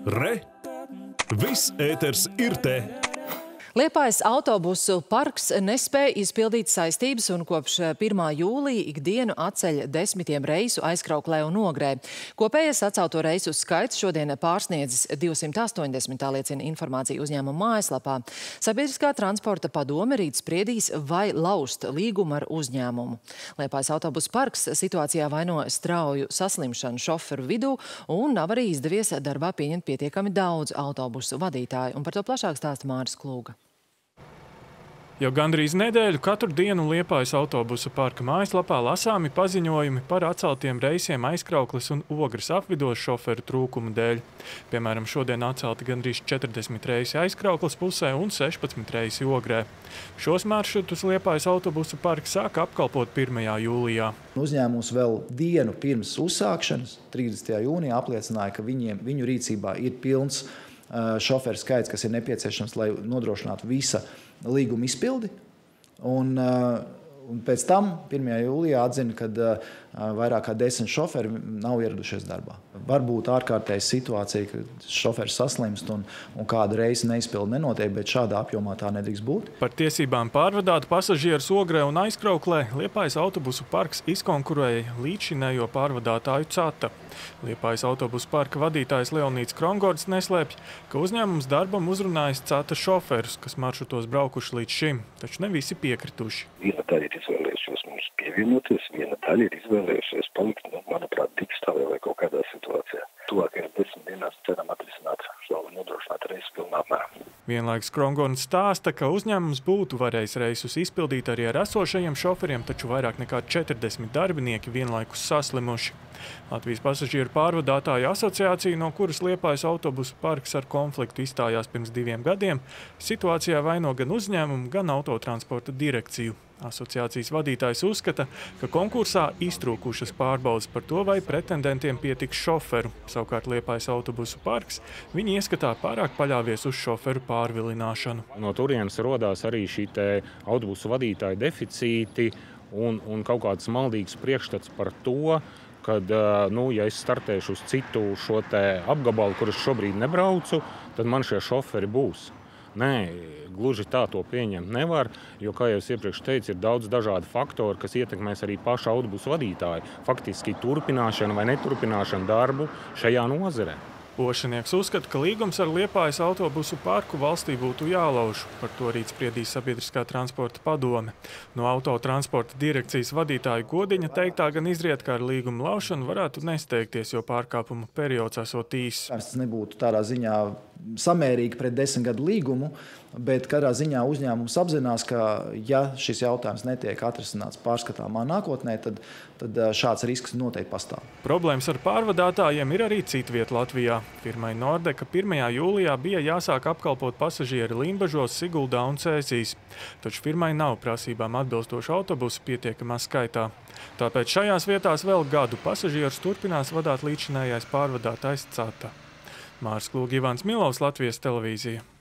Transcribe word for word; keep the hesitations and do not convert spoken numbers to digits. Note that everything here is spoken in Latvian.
Re! Viss ēters ir te! Liepājas autobusu parks nespēja izpildīt saistības un kopš pirmā jūlija ikdienu atceļ desmitiem reisu Aizkrauklē un Ogrē. Kopējais atcelto reisu skaits šodien pārsniedzis divsimt astoņdesmit, tā liecina informācija uzņēmuma mājaslapā. Sabiedriskā transporta padome rīt spriedīs, vai laust līgumu ar uzņēmumu. Liepājas autobusu parks situācijā vaino strauju saslimšanu šoferu vidū un nav arī izdevies darbā pieņemt pietiekami daudz autobusu vadītāju. Un par to plašāk stāsta Māris Klūga. Jau gandrīz nedēļu katru dienu Liepājas autobusu parka mājaslapā lasāmi paziņojumi par atceltiem reisiem Aizkraukles un Ogres apvidos šoferu trūkumu dēļ. Piemēram, šodien atcelti gandrīz četrdesmit reisi Aizkraukles pusē un sešpadsmit reisi Ogrē. Šos maršrutus Liepājas autobusu parks sāka apkalpot pirmajā jūlijā. Uzņēmums vēl dienu pirms uzsākšanas, trīsdesmitajā jūnijā, apliecināja, ka viņiem, viņu rīcībā ir pilns šoferu skaits, kas ir nepieciešams, lai nodrošinātu visa līguma izpildi. Un, un pēc tam pirmajā jūlijā atzina, ka vairāk kā desmit šoferi nav ieradušies darbā. Varbūt ārkārtēja situācija, ka šoferis saslimst un, un kāda reisa neizpilda nenotiek, bet šādā apjomā tā nedrīkst būt. Par tiesībām pārvadāt pasažierus Ogrē un Aizkrauklē Liepājas autobusu parks izkonkurēja līdzšinējo pārvadātāju Cata. Liepājas autobusu parka vadītājs Leonīds Krongords neslēpj, ka uzņēmums darbam uzrunājis Cata šoferus, kas maršrutos braukuši līdz šim, taču ne visi piekrituši. Viena daļa ir izvēlējušies mums pievienoties, viena daļa ir izvēlējušies palikt, nu, manuprāt, dikstāvē vai kaut kādā situācijā. Tuvākajās desmit dienās ceram atrisināt šo nodrošināt reisu pilnā apmērā. Vienlaikus Krongords stāsta, ka uzņēmums būtu varējis reisus izpildīt arī ar esošajiem šoferiem, taču vairāk nekā četrdesmit darbinieki vienlaikus saslimuši. Latvijas pasažieru pārvadātāju asociācija, no kuras Liepājas autobusu parks ar konfliktu izstājās pirms diviem gadiem, situācijā vaino gan uzņēmumu, gan autotransporta direkciju. Asociācijas vadītājs uzskata, ka konkursā iztrūkušas pārbaudas par to, vai pretendentiem pietiks šoferu. Savukārt Liepājas autobusu parks viņi ieskatā pārāk paļāvies uz šoferu pārvilināšanu. No turienes rodās arī šī te autobusu vadītāju deficīti un, un kaut kāds maldīgs priekšstats par to, kad, nu, ja es startēšu uz citu šo te apgabalu, kur es šobrīd nebraucu, tad man šie šoferi būs. Nē, gluži tā to pieņemt nevar, jo, kā jau es iepriekš teicu, ir daudz dažādu faktoru, kas ietekmēs arī pašu autobusu vadītāju. Faktiski turpināšanu vai neturpināšanu darbu šajā nozarē. Ošanieks uzskata, ka līgums ar Liepājas autobusu parku valstī būtu jālauž. Par to rīt spriedīs Sabiedriskā transporta padome. No autotransporta direkcijas vadītāja Godiņa teiktā gan izriet, ka ar līguma laušanu varētu nesteigties, jo pārkāpuma periods esot īss. Tas nebūtu tādā ziņā samērīgi pret desmit gadu līgumu, bet kādā ziņā uzņēmums apzinās, ka ja šis jautājums netiek atrisināts pārskatāmā nākotnē, tad, tad šāds risks noteikti pastāv. Problēmas ar pārvadātājiem ir arī citviet Latvijā. Firmai Nordeka pirmajā jūlijā bija jāsāk apkalpot pasažieri Limbažos, Siguldā un Cēsīs. Taču firmai nav prasībām atbilstošu autobusu pietiekamā skaitā. Tāpēc šajās vietās vēl gadu pasažierus turpinās vadāt līdzinājais pārvadātājs Cata. Māris Klūga, Ivans Milovs, Latvijas televīzija.